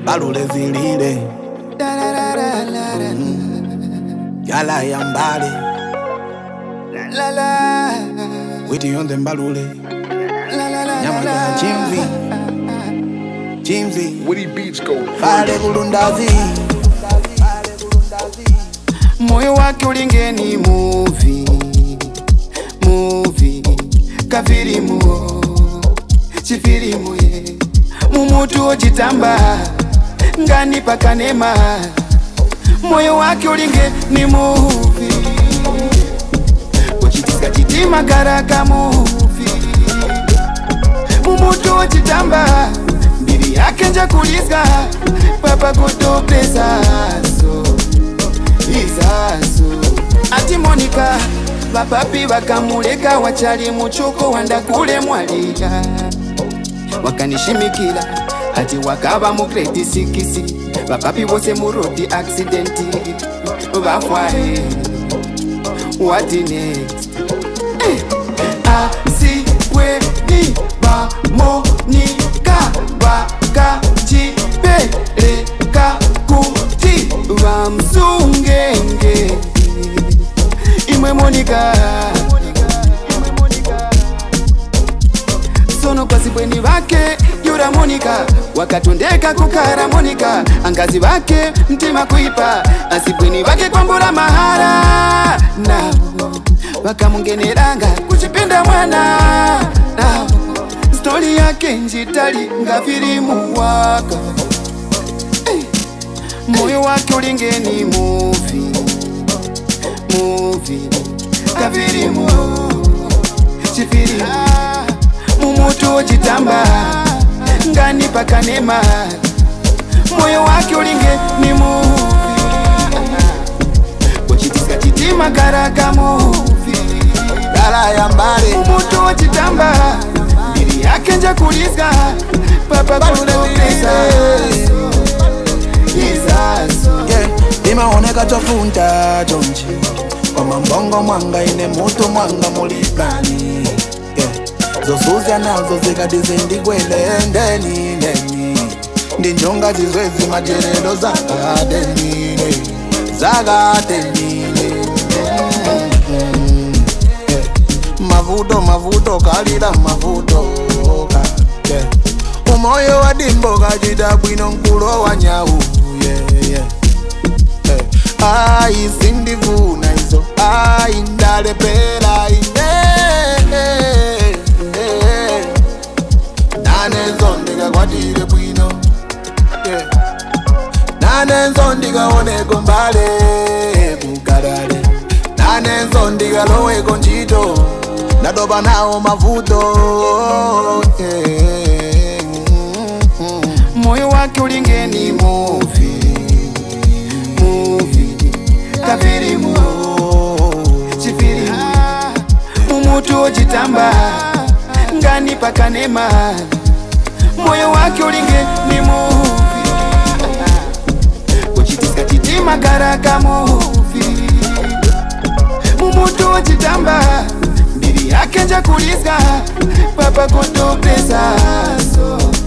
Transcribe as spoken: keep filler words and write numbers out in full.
balule zilile yala yambale La la witi yonde mbalule nyama za chimvi chimvi Woody Beats go pale kulundazi moyo wake ulingeni movie movie kafirimu chifirimu ye mumutu ochitamba ngani pakanema moyo wake ulinge ni movie uchitika chitima karaka movie mumutu ochitamba mbili yake nja kuliska papa kutopesa so izaso ati Monica bapapi wakamuleka wachali muchuko wanda kule mwalika wakanishimikila ati wakaba mukreti sikisi bapapi wose murodi accidenti bafwae what next eh. Asiweni ba Monica wakachipeleka kuti vamsungenge imwe Monica sono kwasibweni vake yura Monica wakatondeka kukara Monica angazi vake mtima kuipa asibweni vake kwambura mahara nao wakamungeneranga kuchipinda mwana nao stori yake njitali ngafirimu waka hey. Moyo wake ulingeni movie movie kafirimu chifirimu mumutu ochitamba ngani pakanema moyo wake ulinge ni movie uchitika chitima karaka movie yala yambale mumutu ochitamba mbili yake nja kuliska papa kutopesa izaso yeah. Imaoneka tofunta jonji Oma mbongo mwanga ine mutu mwanga mulipani yeah. Zosuzya nazo zikadizindigwele ndeni ndeni Ndinjonga zizwezi majerelo zakadeni Zakadeni yeah. Mavuto mavuto kalila mavuto yeah. Umoyo wa dimbo kajida bwino nkulo wa nyau yeah, yeah. Ai sindivuna izo ai ndalepera ine nane nzondika kwatile bwino nane nzondika oneko mbale kukalale nane nzondika loweko njito nadoba nao mavuto moyo wake ulingeni movie kafirimu chifirimu mumutu ochitamba ngani pakanema moyo wake ulinge ni movie uchitika chitima karaka movie mumutu ochitamba mbili yake nja kuliska papa kutopesa so